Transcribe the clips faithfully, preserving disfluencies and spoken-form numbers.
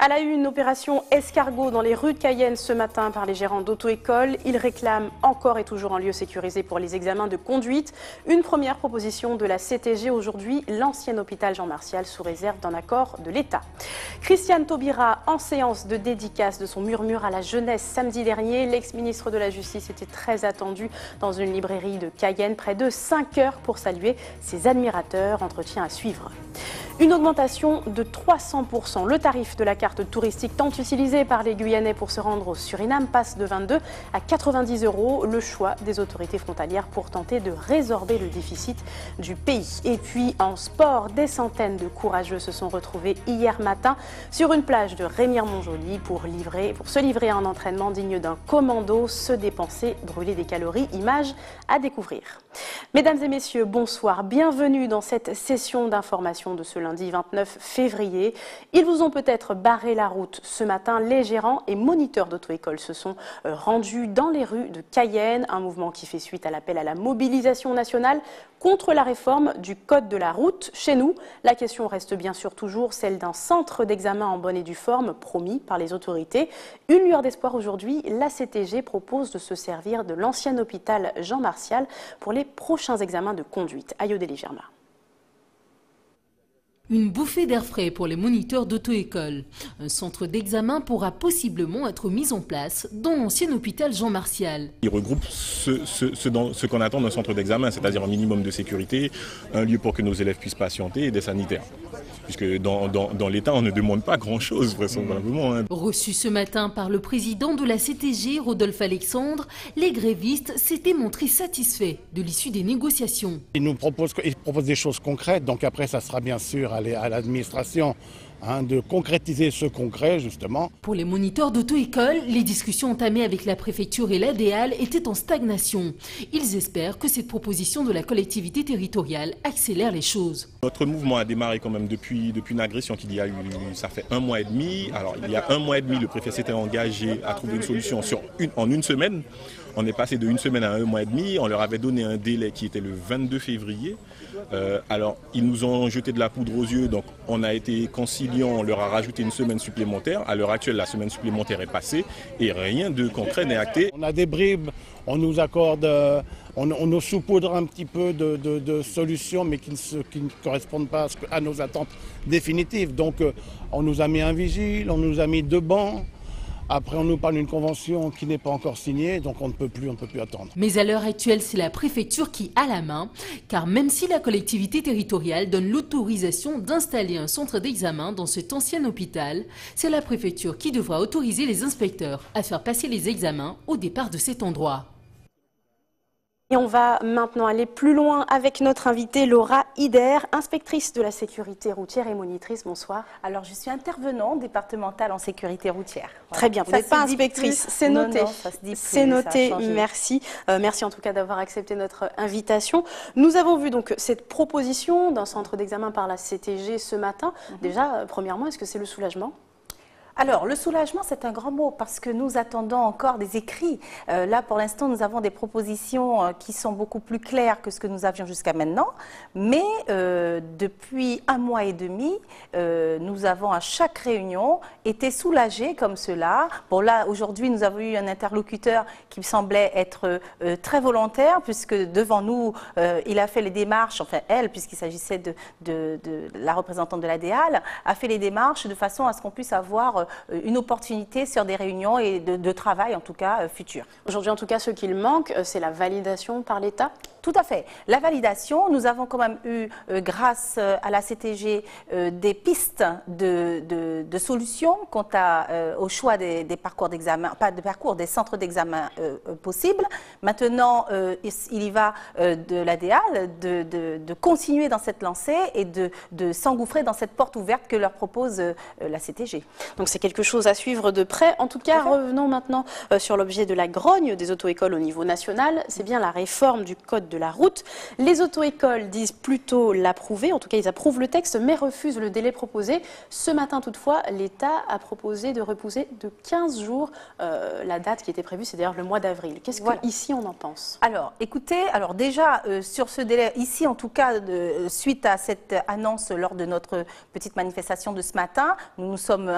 À la une, opération escargot dans les rues de Cayenne ce matin par les gérants d'auto-école. Ils réclament encore et toujours un lieu sécurisé pour les examens de conduite. Une première proposition de la C T G aujourd'hui, l'ancien hôpital Jean Martial sous réserve d'un accord de l'État. Christiane Taubira en séance de dédicace de son murmure à la jeunesse samedi dernier. L'ex-ministre de la Justice était très attendu dans une librairie de Cayenne. Près de cinq heures pour saluer ses admirateurs. Entretien à suivre. Une augmentation de trois cents pour cent. Le tarif de la carte touristique tant utilisée par les Guyanais pour se rendre au Suriname passe de vingt-deux à quatre-vingt-dix euros. Le choix des autorités frontalières pour tenter de résorber le déficit du pays. Et puis en sport, des centaines de courageux se sont retrouvés hier matin sur une plage de Remire-Montjoly pour, livrer, pour se livrer à un entraînement digne d'un commando, se dépenser, brûler des calories, images à découvrir. Mesdames et messieurs, bonsoir. Bienvenue dans cette session d'information de ce lundi vingt-neuf février. Ils vous ont peut-être barré la route ce matin. Les gérants et moniteurs d'auto-école se sont rendus dans les rues de Cayenne, un mouvement qui fait suite à l'appel à la mobilisation nationale contre la réforme du code de la route. Chez nous, la question reste bien sûr toujours celle d'un centre d'examen en bonne et due forme promis par les autorités. Une lueur d'espoir aujourd'hui, la C T G propose de se servir de l'ancien hôpital Jean Martial pour les prochains examens de conduite. Ayodele Germa. Une bouffée d'air frais pour les moniteurs d'auto-école. Un centre d'examen pourra possiblement être mis en place dans l'ancien hôpital Jean Martial. Il regroupe ce, ce, ce, ce qu'on attend d'un centre d'examen, c'est-à-dire un minimum de sécurité, un lieu pour que nos élèves puissent patienter et des sanitaires. Puisque dans, dans, dans l'État, on ne demande pas grand-chose, vraisemblablement. Hein. Reçu ce matin par le président de la C T G, Rodolphe Alexandre, les grévistes s'étaient montrés satisfaits de l'issue des négociations. Ils nous proposent, ils proposent des choses concrètes, donc après ça sera bien sûr à l'administration hein, de concrétiser ce concret, justement. Pour les moniteurs d'auto-école, les discussions entamées avec la préfecture et l'A D A L étaient en stagnation. Ils espèrent que cette proposition de la collectivité territoriale accélère les choses. Notre mouvement a démarré quand même depuis, depuis une agression qu'il y a eu, ça fait un mois et demi. Alors il y a un mois et demi, le préfet s'était engagé à trouver une solution sur une, en une semaine. On est passé de une semaine à un mois et demi. On leur avait donné un délai qui était le vingt-deux février. Euh, alors, ils nous ont jeté de la poudre aux yeux. Donc, on a été conciliant. On leur a rajouté une semaine supplémentaire. À l'heure actuelle, la semaine supplémentaire est passée et rien de concret n'est acté. On a des bribes. On nous accorde, on, on nous saupoudre un petit peu de, de, de solutions, mais qui ne, se, qui ne correspondent pas à nos attentes définitives. Donc, on nous a mis un vigile, on nous a mis deux bancs. Après, on nous parle d'une convention qui n'est pas encore signée, donc on ne peut plus, on ne peut plus attendre. Mais à l'heure actuelle, c'est la préfecture qui a la main, car même si la collectivité territoriale donne l'autorisation d'installer un centre d'examen dans cet ancien hôpital, c'est la préfecture qui devra autoriser les inspecteurs à faire passer les examens au départ de cet endroit. Et on va maintenant aller plus loin avec notre invitée Laura Hider, inspectrice de la sécurité routière et monitrice. Bonsoir. Alors, je suis intervenante départementale en sécurité routière. Voilà. Très bien, vous n'êtes pas inspectrice, c'est noté. C'est noté, merci. Euh, merci en tout cas d'avoir accepté notre invitation. Nous avons vu donc cette proposition d'un centre d'examen par la C T G ce matin. Mm-hmm. Déjà, euh, premièrement, est-ce que c'est le soulagement ? Alors, le soulagement, c'est un grand mot parce que nous attendons encore des écrits. Euh, là, pour l'instant, nous avons des propositions euh, qui sont beaucoup plus claires que ce que nous avions jusqu'à maintenant. Mais euh, depuis un mois et demi, euh, nous avons à chaque réunion été soulagés comme cela. Bon, là, aujourd'hui, nous avons eu un interlocuteur qui semblait être euh, très volontaire puisque devant nous, euh, il a fait les démarches, enfin elle, puisqu'il s'agissait de, de, de la représentante de l'A D A L, a fait les démarches de façon à ce qu'on puisse avoir une opportunité sur des réunions et de, de travail, en tout cas, futures. Aujourd'hui, en tout cas, ce qu'il manque, c'est la validation par l'État ? Tout à fait. La validation, nous avons quand même eu, euh, grâce à la C T G, euh, des pistes de, de, de solutions quant à, euh, au choix des, des parcours d'examen, pas de parcours, des centres d'examen euh, possibles. Maintenant, euh, il y va euh, de l'A D A L de, de, de continuer dans cette lancée et de, de s'engouffrer dans cette porte ouverte que leur propose euh, la C T G. Donc c'est quelque chose à suivre de près. En tout cas, revenons maintenant euh, sur l'objet de la grogne des auto-écoles au niveau national. C'est bien la réforme du code de la route. Les auto-écoles disent plutôt l'approuver, en tout cas ils approuvent le texte mais refusent le délai proposé. Ce matin toutefois, l'État a proposé de repousser de quinze jours euh, la date qui était prévue, c'est d'ailleurs le mois d'avril. Qu'est-ce voilà. qu'ici on en pense? Alors écoutez, alors déjà euh, sur ce délai, ici en tout cas, de, suite à cette annonce lors de notre petite manifestation de ce matin, nous nous sommes un peu concernés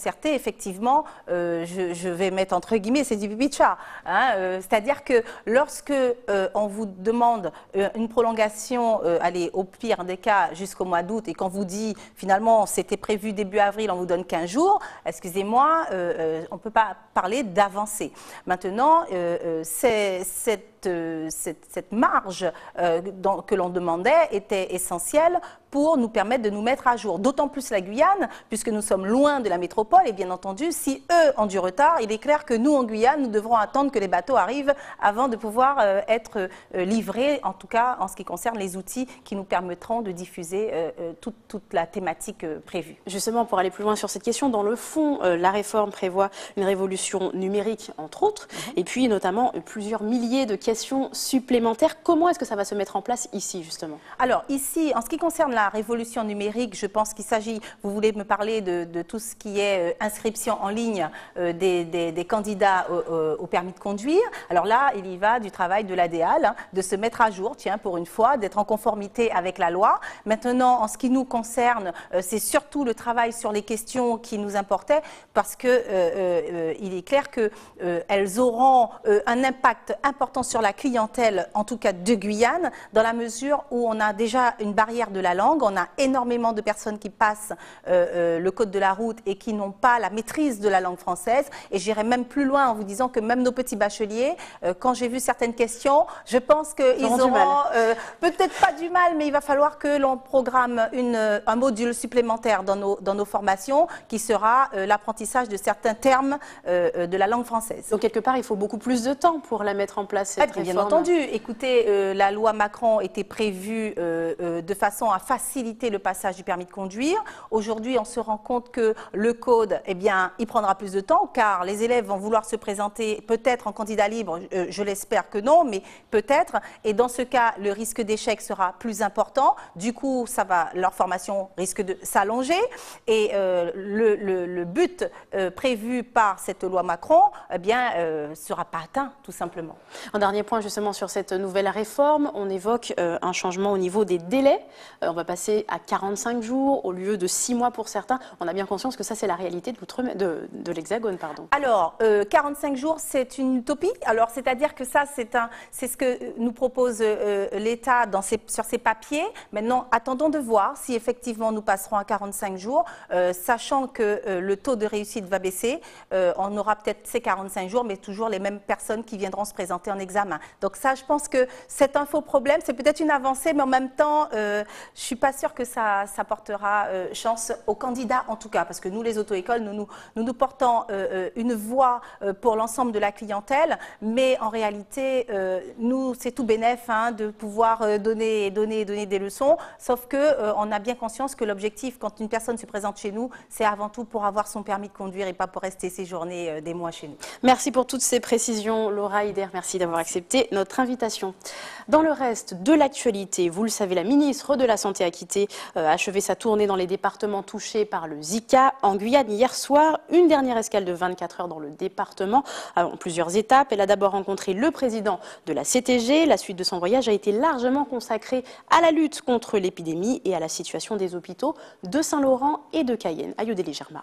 concertée, effectivement, euh, je, je vais mettre entre guillemets, c'est du pipi de chat. Hein, euh, c'est-à-dire que lorsque euh, on vous demande euh, une prolongation, euh, allez, au pire des cas, jusqu'au mois d'août, et qu'on vous dit, finalement, c'était prévu début avril, on vous donne quinze jours, excusez-moi, euh, euh, on ne peut pas parler d'avancée. Maintenant, euh, euh, c'est cette, euh, cette, cette marge euh, dans, que l'on demandait était essentielle pour nous permettre de nous mettre à jour. D'autant plus la Guyane, puisque nous sommes loin de la métropole, et bien entendu, si eux ont du retard, il est clair que nous, en Guyane, nous devrons attendre que les bateaux arrivent avant de pouvoir euh, être euh, livrés, en tout cas en ce qui concerne les outils qui nous permettront de diffuser euh, euh, toute, toute la thématique euh, prévue. Justement, pour aller plus loin sur cette question, dans le fond, euh, la réforme prévoit une révolution numérique, entre autres, mmh. et puis notamment euh, plusieurs milliers de questions supplémentaires. Comment est-ce que ça va se mettre en place ici, justement? Alors, ici, en ce qui concerne la révolution numérique, je pense qu'il s'agit, vous voulez me parler de, de tout ce qui est euh, inscription en ligne euh, des, des, des candidats au, au, au permis de conduire. Alors là, il y va du travail de l'A D A L, hein, de se mettre à jour, tiens, pour une fois, d'être en conformité avec la loi. Maintenant, en ce qui nous concerne, euh, c'est surtout le travail sur les questions qui nous importaient, parce que euh, euh, il est clair que euh, elles auront euh, un impact important sur la clientèle, en tout cas de Guyane, dans la mesure où on a déjà une barrière de la langue. On a énormément de personnes qui passent euh, euh, le code de la route et qui n'ont pas la maîtrise de la langue française. Et j'irai même plus loin en vous disant que même nos petits bacheliers, euh, quand j'ai vu certaines questions, je pense qu'ils auront euh, peut-être pas du mal, mais il va falloir que l'on programme une, un module supplémentaire dans nos, dans nos formations qui sera euh, l'apprentissage de certains termes euh, de la langue française. Donc quelque part, il faut beaucoup plus de temps pour la mettre en place, cette ah, bien réforme. entendu. Écoutez, euh, la loi Macron était prévue euh, euh, de façon à faciliter le passage du permis de conduire. Aujourd'hui, on se rend compte que le code, eh bien, il prendra plus de temps car les élèves vont vouloir se présenter peut-être en candidat libre, euh, je l'espère que non, mais peut-être. Et dans ce cas, le risque d'échec sera plus important. Du coup, ça va, leur formation risque de s'allonger. Et euh, le, le, le but euh, prévu par cette loi Macron, eh bien, euh, sera pas atteint, tout simplement. Un dernier point justement sur cette nouvelle réforme, on évoque euh, un changement au niveau des délais. Euh, on va passer à quarante-cinq jours au lieu de six mois pour certains. On a bien conscience que ça, c'est la réalité de, de, de l'Hexagone, pardon. Alors, euh, quarante-cinq jours, c'est une utopie. Alors, c'est-à-dire que ça, c'est un, c'est ce que nous propose euh, l'État dans ses, sur ses papiers. Maintenant, attendons de voir si effectivement nous passerons à quarante-cinq jours, euh, sachant que euh, le taux de réussite va baisser. Euh, on aura peut-être ces quarante-cinq jours, mais toujours les mêmes personnes qui viendront se présenter en examen. Donc ça, je pense que c'est un faux problème. C'est peut-être une avancée, mais en même temps, euh, je suis pas sûre que ça, ça portera euh, chance aux candidats, en tout cas, parce que nous, les auto-écoles, nous nous, nous, nous portons euh, une voix euh, pour l'ensemble de la clientèle, mais en réalité, euh, nous, c'est tout bénef hein, de pouvoir euh, donner, donner, donner des leçons, sauf que euh, on a bien conscience que l'objectif, quand une personne se présente chez nous, c'est avant tout pour avoir son permis de conduire et pas pour rester séjourner euh, des mois chez nous. Merci pour toutes ces précisions, Laura Heider. Merci d'avoir accepté notre invitation. Dans le reste de l'actualité, vous le savez, la ministre de la Santé a quitté, euh, a achevé sa tournée dans les départements touchés par le Zika. En Guyane, hier soir, une dernière escale de vingt-quatre heures dans le département, en plusieurs étapes. Elle a d'abord rencontré le président de la C T G. La suite de son voyage a été largement consacrée à la lutte contre l'épidémie et à la situation des hôpitaux de Saint-Laurent et de Cayenne. Ayodele Germa.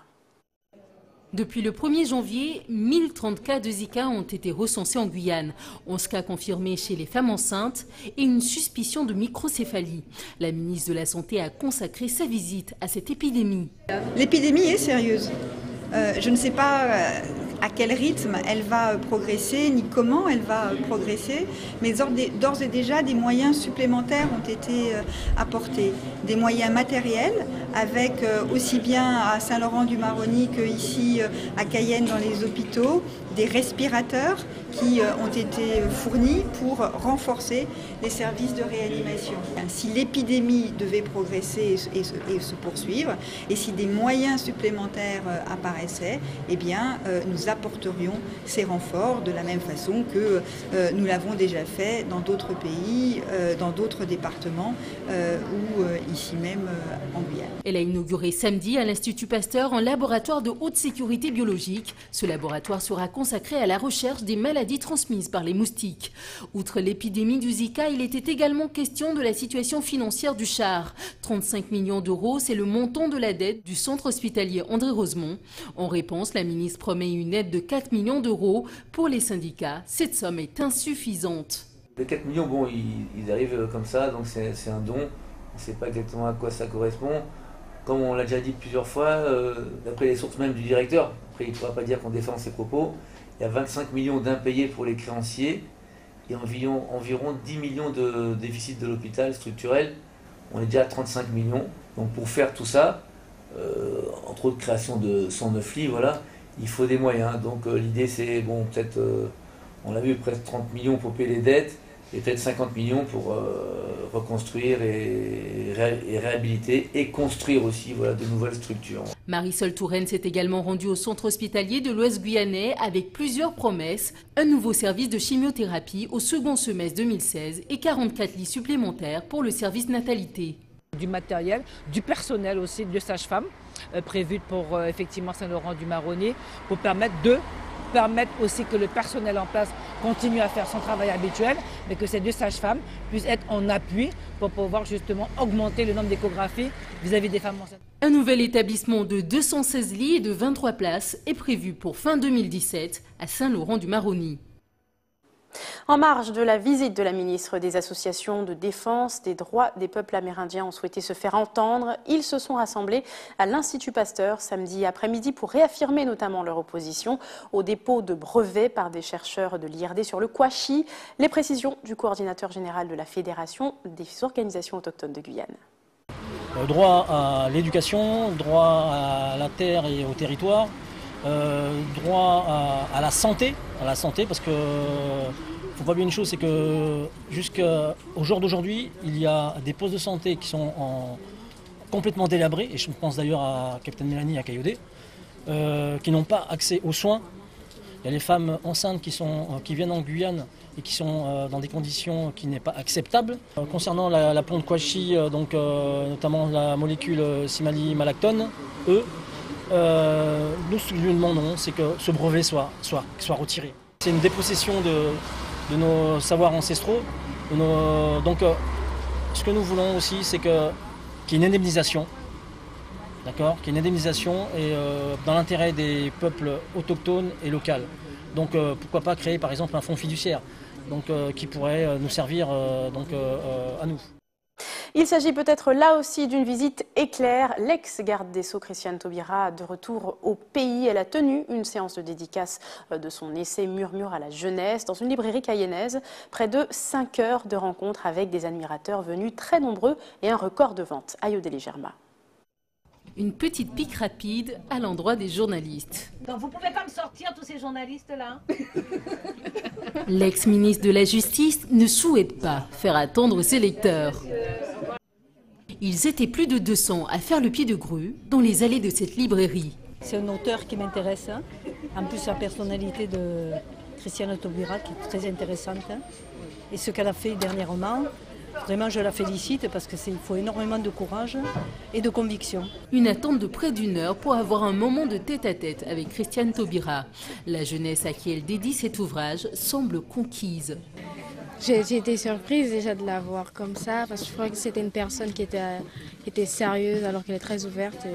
Depuis le premier janvier, mille trente cas de Zika ont été recensés en Guyane, onze cas confirmés chez les femmes enceintes et une suspicion de microcéphalie. La ministre de la Santé a consacré sa visite à cette épidémie. L'épidémie est sérieuse. Euh, je ne sais pas euh, à quel rythme elle va progresser, ni comment elle va progresser, mais d'ores et déjà des moyens supplémentaires ont été euh, apportés. Des moyens matériels, avec euh, aussi bien à Saint-Laurent-du-Maroni qu'ici euh, à Cayenne dans les hôpitaux, des respirateurs qui euh, ont été fournis pour renforcer les services de réanimation. Si l'épidémie devait progresser et se, et, se, et se poursuivre, et si des moyens supplémentaires euh, apparaissaient, eh bien, euh, nous apporterions ces renforts de la même façon que euh, nous l'avons déjà fait dans d'autres pays, euh, dans d'autres départements euh, ou euh, ici même euh, en Guyane. Elle a inauguré samedi à l'Institut Pasteur un laboratoire de haute sécurité biologique. Ce laboratoire sera construit consacré à la recherche des maladies transmises par les moustiques. Outre l'épidémie du Zika, il était également question de la situation financière du Char. trente-cinq millions d'euros, c'est le montant de la dette du centre hospitalier André Rosemont. En réponse, la ministre promet une aide de quatre millions d'euros. Pour les syndicats, cette somme est insuffisante. Les quatre millions, bon, ils, ils arrivent comme ça, donc c'est un don. On ne sait pas exactement à quoi ça correspond. Comme on l'a déjà dit plusieurs fois, euh, d'après les sources même du directeur, après il ne pourra pas dire qu'on défend ses propos, il y a vingt-cinq millions d'impayés pour les créanciers et environ, environ dix millions de déficit de l'hôpital structurel. On est déjà à trente-cinq millions. Donc pour faire tout ça, euh, entre autres création de cent neuf lits, voilà, il faut des moyens. Donc euh, l'idée c'est, bon, peut-être, euh, on l'a vu, presque trente millions pour payer les dettes, et peut-être cinquante millions pour euh, reconstruire et, ré et réhabiliter et construire aussi, voilà, de nouvelles structures. Marisol Touraine s'est également rendue au centre hospitalier de l'Ouest guyanais avec plusieurs promesses. Un nouveau service de chimiothérapie au second semestre deux mille seize et quarante-quatre lits supplémentaires pour le service natalité. Du matériel, du personnel aussi, de sages-femmes euh, prévues pour euh, effectivement Saint-Laurent-du-Maroni pour permettre de permettre aussi que le personnel en place continue à faire son travail habituel, mais que ces deux sages-femmes puissent être en appui pour pouvoir justement augmenter le nombre d'échographies vis-à-vis des femmes enceintes. Un nouvel établissement de deux cent seize lits et de vingt-trois places est prévu pour fin deux mille dix-sept à Saint-Laurent-du-Maroni. En marge de la visite de la ministre, des associations de défense des droits des peuples amérindiens ont souhaité se faire entendre. Ils se sont rassemblés à l'Institut Pasteur samedi après-midi pour réaffirmer notamment leur opposition au dépôt de brevets par des chercheurs de l'I R D sur le Kouachi. Les précisions du coordinateur général de la Fédération des organisations autochtones de Guyane. Droit à l'éducation, droit à la terre et au territoire. Euh, droit à, à la santé, à la santé parce que faut pas oublier une chose, c'est que jusqu'au jour d'aujourd'hui, il y a des postes de santé qui sont en, complètement délabrés, et je pense d'ailleurs à Capitaine Mélanie à Caillaudet, euh, qui n'ont pas accès aux soins. Il y a les femmes enceintes qui, sont, qui viennent en Guyane et qui sont euh, dans des conditions qui n'est pas acceptables. Euh, concernant la, la plante Kouachi, euh, donc euh, notamment la molécule Simali-Malactone, eux, Euh, nous, ce que nous demandons, c'est que ce brevet soit, soit, soit retiré. C'est une dépossession de, de nos savoirs ancestraux. De nos, donc, euh, ce que nous voulons aussi, c'est que, qu'il y ait une indemnisation, d'accord, qu'il y ait une indemnisation et, euh, dans l'intérêt des peuples autochtones et locaux. Donc, euh, pourquoi pas créer, par exemple, un fonds fiduciaire, donc, euh, qui pourrait euh, nous servir euh, donc, euh, euh, à nous. Il s'agit peut-être là aussi d'une visite éclair. L'ex-garde des Sceaux, Christiane Taubira, de retour au pays. Elle a tenu une séance de dédicace de son essai Murmure à la jeunesse dans une librairie cayennaise. Près de cinq heures de rencontres avec des admirateurs venus très nombreux et un record de vente. Ayodele Germa. Une petite pique rapide à l'endroit des journalistes. Donc vous pouvez pas me sortir tous ces journalistes-là? L'ex-ministre de la Justice ne souhaite pas faire attendre ses lecteurs. Ils étaient plus de deux cents à faire le pied de grue dans les allées de cette librairie. C'est un auteur qui m'intéresse. En plus, la personnalité de Christiane Taubira qui est très intéressante. Et ce qu'elle a fait dernièrement, vraiment je la félicite parce qu'il faut énormément de courage et de conviction. Une attente de près d'une heure pour avoir un moment de tête-à-tête avec Christiane Taubira. La jeunesse à qui elle dédie cet ouvrage semble conquise. J'ai été surprise déjà de la voir comme ça, parce que je crois que c'était une personne qui était, qui était sérieuse alors qu'elle est très ouverte.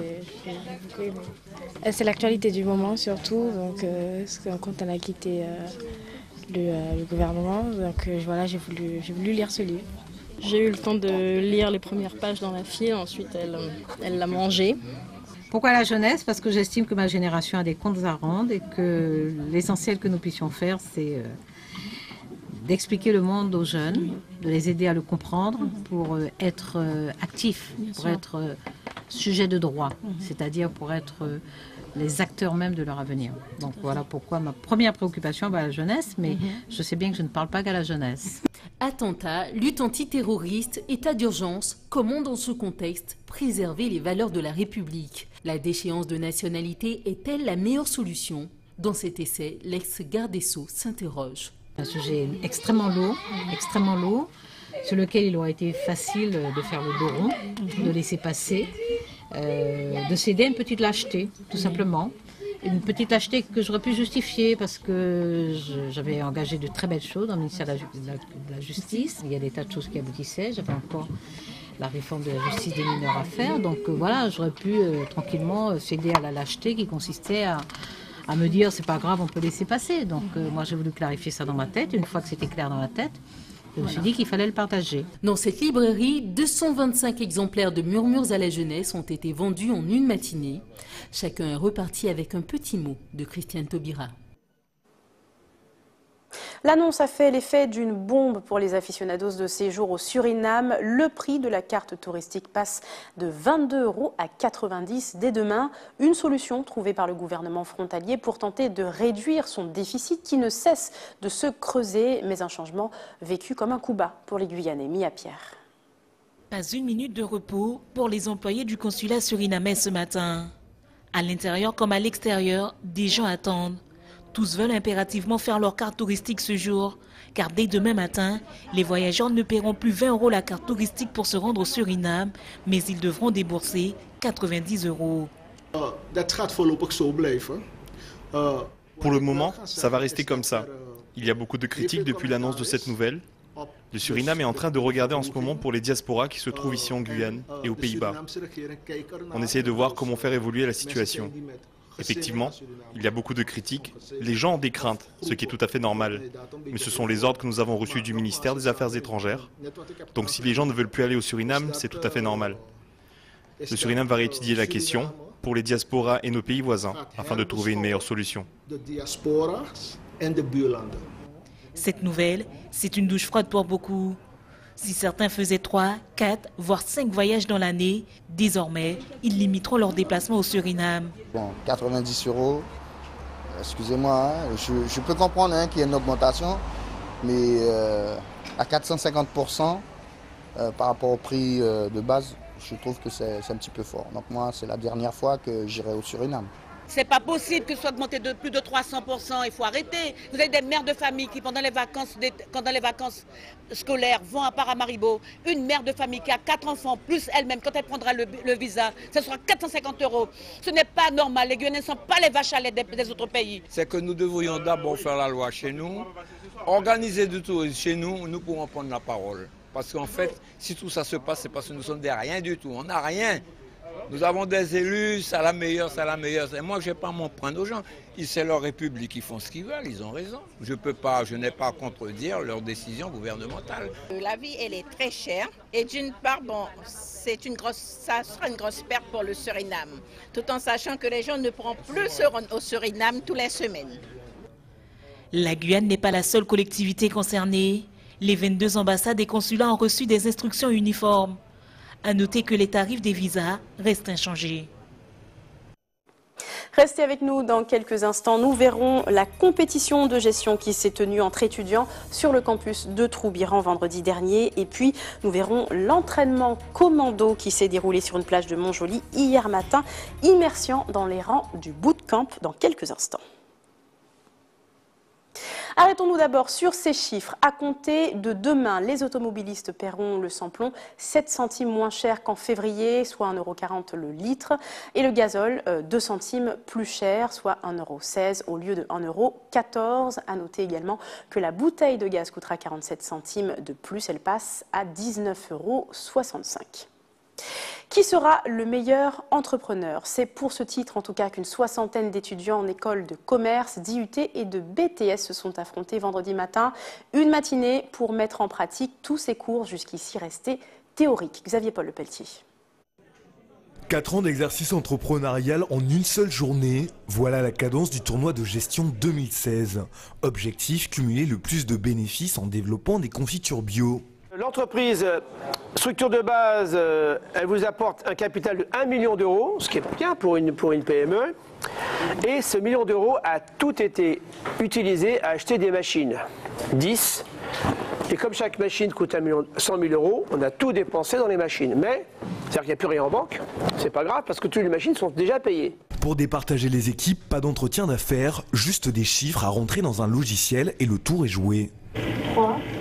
C'est l'actualité du moment surtout, donc, euh, quand elle a quitté euh, le, euh, le gouvernement. Donc euh, voilà, j'ai voulu, j'ai voulu lire ce livre. J'ai eu le temps de lire les premières pages dans la file, ensuite elle elle l'a mangé. Pourquoi la jeunesse? Parce que j'estime que ma génération a des comptes à rendre et que l'essentiel que nous puissions faire, c'est euh, d'expliquer le monde aux jeunes, de les aider à le comprendre pour euh, être euh, actifs, pour être euh, sujet de droit, c'est-à-dire pour être euh, les acteurs même de leur avenir. Donc voilà pourquoi ma première préoccupation va à la jeunesse, mais je sais bien que je ne parle pas qu'à la jeunesse. Attentats, lutte antiterroriste, état d'urgence, comment dans ce contexte préserver les valeurs de la République? La déchéance de nationalité est-elle la meilleure solution? Dans cet essai, l'ex-garde des Sceaux s'interroge. Un sujet extrêmement lourd, extrêmement lourd, sur lequel il aurait été facile de faire le dos rond, de laisser passer, euh, de céder à une petite lâcheté, tout simplement, Une petite lâcheté que j'aurais pu justifier parce que j'avais engagé de très belles choses dans le ministère de la, de la Justice. Il y a des tas de choses qui aboutissaient. J'avais encore la réforme de la justice des mineurs à faire. Donc euh, voilà, j'aurais pu euh, tranquillement céder à la lâcheté qui consistait à, à me dire c'est pas grave, on peut laisser passer. Donc euh, moi j'ai voulu clarifier ça dans ma tête. Une fois que c'était clair dans ma tête, je me suis dit qu'il fallait le partager. Dans cette librairie, deux cent vingt-cinq exemplaires de Murmures à la jeunesse ont été vendus en une matinée. Chacun est reparti avec un petit mot de Christiane Taubira. L'annonce a fait l'effet d'une bombe pour les aficionados de séjour au Suriname. Le prix de la carte touristique passe de vingt-deux euros à quatre-vingt-dix dès demain. Une solution trouvée par le gouvernement frontalier pour tenter de réduire son déficit qui ne cesse de se creuser, mais un changement vécu comme un coup bas pour les Guyanais. Mia Pierre. Pas une minute de repos pour les employés du consulat surinamais ce matin. À l'intérieur comme à l'extérieur, des gens attendent. Tous veulent impérativement faire leur carte touristique ce jour, car dès demain matin, les voyageurs ne paieront plus vingt euros la carte touristique pour se rendre au Suriname, mais ils devront débourser quatre-vingt-dix euros. Pour le moment, ça va rester comme ça. Il y a beaucoup de critiques depuis l'annonce de cette nouvelle. Le Suriname est en train de regarder en ce moment pour les diasporas qui se trouvent ici en Guyane et aux Pays-Bas. On essaie de voir comment faire évoluer la situation. Effectivement, il y a beaucoup de critiques. Les gens ont des craintes, ce qui est tout à fait normal. Mais ce sont les ordres que nous avons reçus du ministère des Affaires étrangères. Donc si les gens ne veulent plus aller au Suriname, c'est tout à fait normal. Le Suriname va réétudier la question pour les diasporas et nos pays voisins, afin de trouver une meilleure solution. Cette nouvelle, c'est une douche froide pour beaucoup. Si certains faisaient trois, quatre, voire cinq voyages dans l'année, désormais, ils limiteront leurs déplacements au Suriname. Bon, quatre-vingt-dix euros, excusez-moi, hein, je, je peux comprendre hein, qu'il y ait une augmentation, mais euh, à quatre cent cinquante pour cent euh, par rapport au prix euh, de base, je trouve que c'est un petit peu fort. Donc moi, c'est la dernière fois que j'irai au Suriname. C'est pas possible que ce soit augmenté de plus de trois cents pour cent, il faut arrêter. Vous avez des mères de famille qui, pendant les vacances, pendant les vacances scolaires, vont à Paramaribo. Une mère de famille qui a quatre enfants, plus elle-même, quand elle prendra le, le visa, ce sera quatre cent cinquante euros. Ce n'est pas normal, les Guyanais ne sont pas les vaches à lait des, des autres pays. C'est que nous devrions d'abord faire la loi chez nous, organiser du tourisme chez nous, nous pourrons prendre la parole. Parce qu'en fait, si tout ça se passe, c'est parce que nous sommes des rien du tout, on n'a rien. Nous avons des élus, c'est la meilleure, c'est la meilleure. Et moi, je n'ai pas à m'en prendre aux gens. C'est leur république, ils font ce qu'ils veulent, ils ont raison. Je peux pas, je n'ai pas à contredire leurs décisions gouvernementales. La vie, elle est très chère. Et d'une part, bon, c'est une grosse, ça sera une grosse perte pour le Suriname. Tout en sachant que les gens ne pourront plus se rendre au Suriname toutes les semaines. La Guyane n'est pas la seule collectivité concernée. Les vingt-deux ambassades et consulats ont reçu des instructions uniformes. À noter que les tarifs des visas restent inchangés. Restez avec nous dans quelques instants. Nous verrons la compétition de gestion qui s'est tenue entre étudiants sur le campus de Troubiran vendredi dernier. Et puis, nous verrons l'entraînement commando qui s'est déroulé sur une plage de Montjoly hier matin. Immersion dans les rangs du bootcamp dans quelques instants. Arrêtons-nous d'abord sur ces chiffres. À compter de demain, les automobilistes paieront le samplon sept centimes moins cher qu'en février, soit un euro quarante le litre. Et le gazole, deux centimes plus cher, soit un euro seize au lieu de un euro quatorze. À noter également que la bouteille de gaz coûtera quarante-sept centimes de plus. Elle passe à dix-neuf euros soixante-cinq. Qui sera le meilleur entrepreneur? C'est pour ce titre en tout cas qu'une soixantaine d'étudiants en école de commerce, d'I U T et de B T S se sont affrontés vendredi matin. Une matinée pour mettre en pratique tous ces cours jusqu'ici restés théoriques. Xavier Paul Lepelletier. Quatre ans d'exercice entrepreneurial en une seule journée, voilà la cadence du tournoi de gestion deux mille seize. Objectif, cumuler le plus de bénéfices en développant des confitures bio. L'entreprise, structure de base, elle vous apporte un capital de un million d'euros, ce qui est bien pour une, pour une P M E. Et ce million d'euros a tout été utilisé à acheter des machines, dix. Et comme chaque machine coûte cent mille euros, on a tout dépensé dans les machines. Mais, c'est-à-dire qu'il n'y a plus rien en banque, c'est pas grave parce que toutes les machines sont déjà payées. Pour départager les équipes, pas d'entretien d'affaires, juste des chiffres à rentrer dans un logiciel et le tour est joué. trois,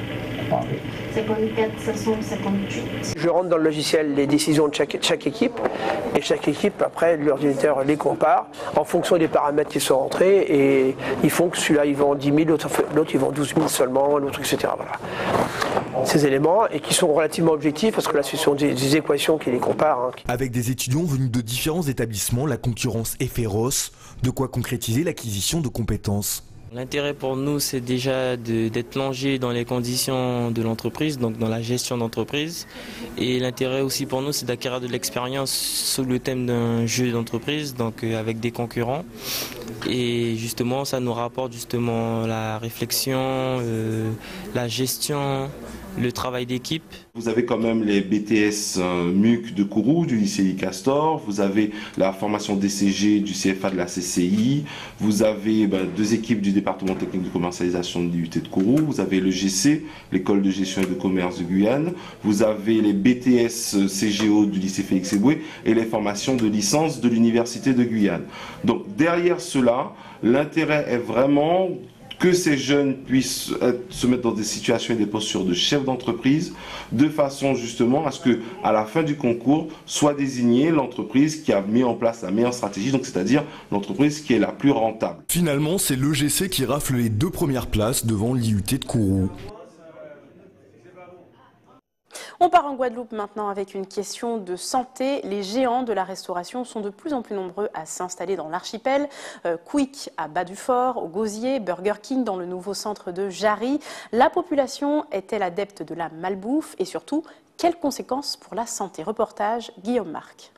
crois. cinquante-quatre cinq cent cinquante-huit. Je rentre dans le logiciel les décisions de chaque, chaque équipe et chaque équipe, après, l'ordinateur les compare en fonction des paramètres qui sont rentrés et ils font que celui-là il vend dix mille, l'autre il vend douze mille seulement, l'autre et cetera. Voilà. Ces éléments et qui sont relativement objectifs parce que là ce sont des, des équations qui les comparent. Hein. Avec des étudiants venus de différents établissements, la concurrence est féroce, de quoi concrétiser l'acquisition de compétences. L'intérêt pour nous, c'est déjà d'être plongé dans les conditions de l'entreprise, donc dans la gestion d'entreprise. Et l'intérêt aussi pour nous, c'est d'acquérir de l'expérience sous le thème d'un jeu d'entreprise, donc avec des concurrents. Et justement, ça nous rapporte justement la réflexion, euh, la gestion, le travail d'équipe. Vous avez quand même les B T S euh, M U C de Kourou, du lycée Licastor, vous avez la formation D C G du C F A de la C C I, vous avez ben, deux équipes du département technique de commercialisation de l'I U T de Kourou, vous avez le G C, l'école de gestion et de commerce de Guyane, vous avez les B T S C G O du lycée Félix Éboué et les formations de licence de l'université de Guyane. Donc derrière cela, l'intérêt est vraiment que ces jeunes puissent être, se mettre dans des situations et des postures de chef d'entreprise, de façon justement à ce que, à la fin du concours, soit désignée l'entreprise qui a mis en place la meilleure stratégie, donc c'est-à-dire l'entreprise qui est la plus rentable. Finalement, c'est l'E G C qui rafle les deux premières places devant l'I U T de Kourou. On part en Guadeloupe maintenant avec une question de santé. Les géants de la restauration sont de plus en plus nombreux à s'installer dans l'archipel. Euh, Quick à Bas-du-Fort, au Gosier, Burger King dans le nouveau centre de Jarry. La population est-elle adepte de la malbouffe et surtout, quelles conséquences pour la santé? Reportage Guillaume Marc.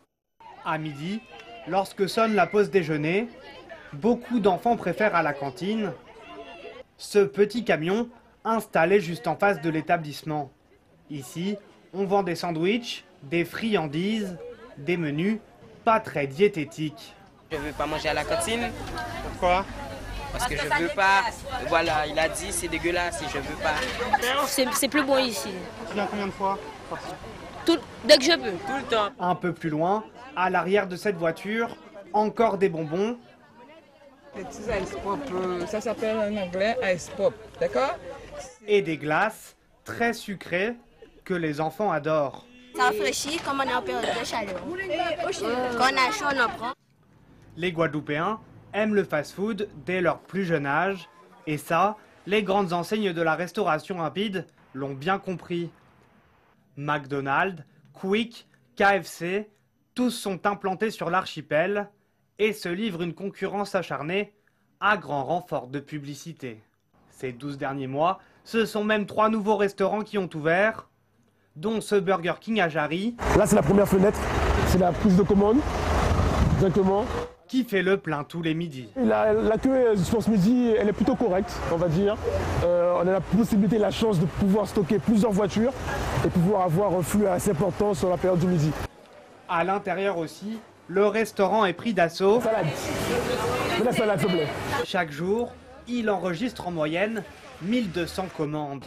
À midi, lorsque sonne la pause déjeuner, beaucoup d'enfants préfèrent à la cantine ce petit camion installé juste en face de l'établissement. Ici, on vend des sandwichs, des friandises, des menus pas très diététiques. Je ne veux pas manger à la cantine. Pourquoi? Parce que je ne veux pas. Voilà, il a dit c'est dégueulasse et je ne veux pas. C'est plus bon ici. Tu viens combien de fois? Tout, dès que je peux. Tout le temps. Un peu plus loin, à l'arrière de cette voiture, encore des bonbons. Les petits ice pop, ça s'appelle en anglais ice pop, d'accord? Et des glaces très sucrées que les enfants adorent. Ça rafraîchit comme on est en période de chaleur. Quand on a chaud, on en prend. Les Guadeloupéens aiment le fast-food dès leur plus jeune âge. Et ça, les grandes enseignes de la restauration rapide l'ont bien compris. McDonald's, Quick, K F C, tous sont implantés sur l'archipel et se livrent une concurrence acharnée à grand renfort de publicité. Ces douze derniers mois, ce sont même trois nouveaux restaurants qui ont ouvert, dont ce Burger King à Jarry. Là, c'est la première fenêtre, c'est la prise de commande, directement. Qui fait le plein tous les midis. La, la queue, je pense, midi, elle est plutôt correcte, on va dire. Euh, on a la possibilité, la chance de pouvoir stocker plusieurs voitures et pouvoir avoir un flux assez important sur la période du midi. À l'intérieur aussi, le restaurant est pris d'assaut. Salade. Mais la salade, s'il te plaît. Chaque jour, il enregistre en moyenne mille deux cents commandes.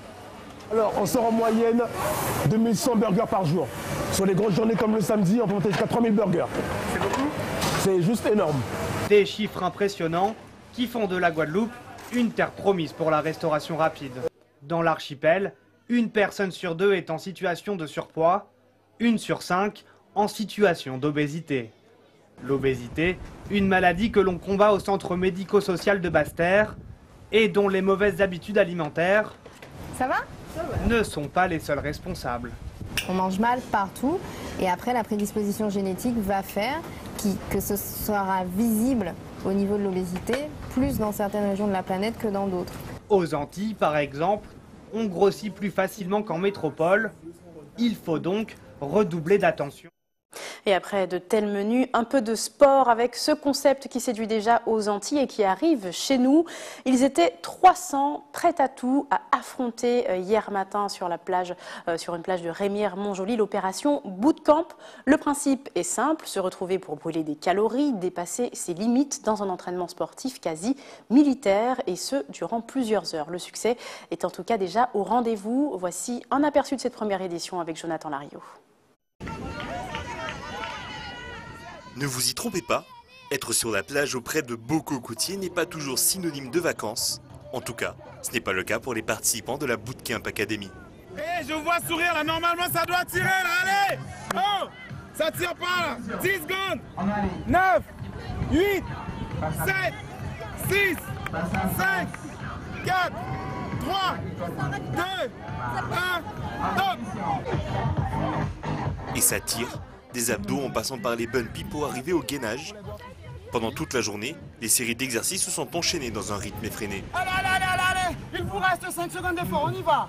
Alors, on sort en moyenne deux mille cent burgers par jour. Sur les grosses journées comme le samedi, on peut monter jusqu'à trois mille burgers. C'est beaucoup? C'est juste énorme. Des chiffres impressionnants qui font de la Guadeloupe une terre promise pour la restauration rapide. Dans l'archipel, une personne sur deux est en situation de surpoids, une sur cinq en situation d'obésité. L'obésité, une maladie que l'on combat au centre médico-social de Basse-Terre et dont les mauvaises habitudes alimentaires Ça va ne sont pas les seuls responsables. On mange mal partout et après la prédisposition génétique va faire qui, que ce sera visible au niveau de l'obésité, plus dans certaines régions de la planète que dans d'autres. Aux Antilles, par exemple, on grossit plus facilement qu'en métropole. Il faut donc redoubler d'attention. Et après de tels menus, un peu de sport avec ce concept qui séduit déjà aux Antilles et qui arrive chez nous. Ils étaient trois cents, prêts à tout, à affronter hier matin sur la plage, euh, sur une plage de Rémières-Montjoly, l'opération Bootcamp. Le principe est simple, se retrouver pour brûler des calories, dépasser ses limites dans un entraînement sportif quasi militaire et ce, durant plusieurs heures. Le succès est en tout cas déjà au rendez-vous. Voici un aperçu de cette première édition avec Jonathan Lariot. Ne vous y trompez pas, être sur la plage auprès de beaux cocotiers n'est pas toujours synonyme de vacances. En tout cas, Ce n'est pas le cas pour les participants de la Bootcamp Academy. Hey, je vois sourire là, normalement ça doit tirer là, allez! Oh! Ça tire pas là! dix secondes! neuf, huit, sept, six, cinq, quatre, trois, deux, un, top! Et ça tire, des abdos en passant par les bunnies pour arriver au gainage. Pendant toute la journée, les séries d'exercices se sont enchaînées dans un rythme effréné. Allez, allez, allez, allez, allez! Il vous reste cinq secondes d'effort, on y va!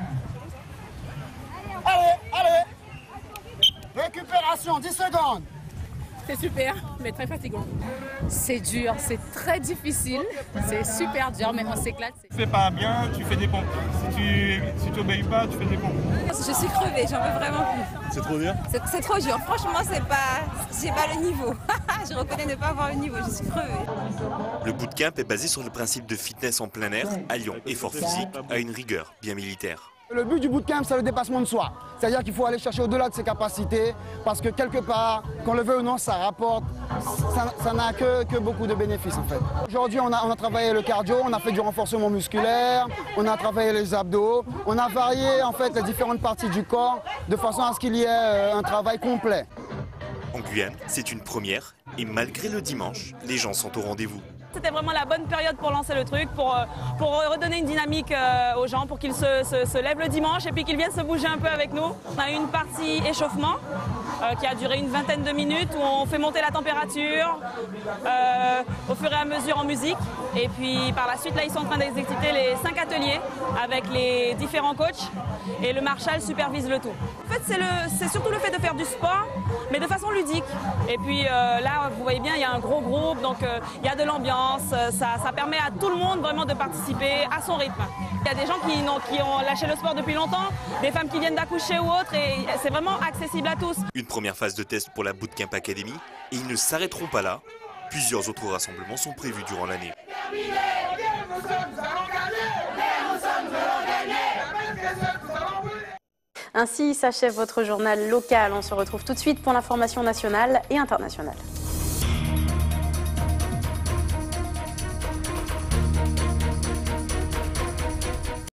Allez, allez! Récupération, dix secondes! C'est super, mais très fatigant. C'est dur, c'est très difficile, c'est super dur, mais on s'éclate. Tu fais pas bien, tu fais des pompes. Si tu si tu obéis pas, tu fais des pompes. Je suis crevée, j'en veux vraiment plus. C'est trop dur? C'est trop dur, franchement, c'est pas, j'ai pas le niveau. Je reconnais ne pas avoir le niveau, je suis crevée. Le bootcamp est basé sur le principe de fitness en plein air, alliant effort physique à une rigueur bien militaire. Le but du bootcamp, c'est le dépassement de soi. C'est-à-dire qu'il faut aller chercher au-delà de ses capacités, parce que quelque part, qu'on le veut ou non, ça rapporte, ça n'a que, que beaucoup de bénéfices en fait. Aujourd'hui, on a, on a travaillé le cardio, on a fait du renforcement musculaire, on a travaillé les abdos, on a varié en fait les différentes parties du corps, de façon à ce qu'il y ait un travail complet. En Guyane, c'est une première, et malgré le dimanche, les gens sont au rendez-vous. C'était vraiment la bonne période pour lancer le truc, pour, pour redonner une dynamique aux gens, pour qu'ils se, se, se lèvent le dimanche et puis qu'ils viennent se bouger un peu avec nous. On a eu une partie échauffement euh, qui a duré une vingtaine de minutes où on fait monter la température euh, au fur et à mesure en musique. Et puis par la suite, là, ils sont en train d'exécuter les cinq ateliers avec les différents coachs et le Marshall supervise le tout. En fait, c'est surtout le fait de faire du sport, mais de façon ludique. Et puis euh, là, vous voyez bien, il y a un gros groupe, donc euh, il y a de l'ambiance. Ça, ça permet à tout le monde vraiment de participer à son rythme. Il y a des gens qui ont, qui ont lâché le sport depuis longtemps, des femmes qui viennent d'accoucher ou autres, et c'est vraiment accessible à tous. Une première phase de test pour la Bootcamp Academy, et ils ne s'arrêteront pas là. Plusieurs autres rassemblements sont prévus durant l'année. Ainsi s'achève votre journal local. On se retrouve tout de suite pour l'information nationale et internationale.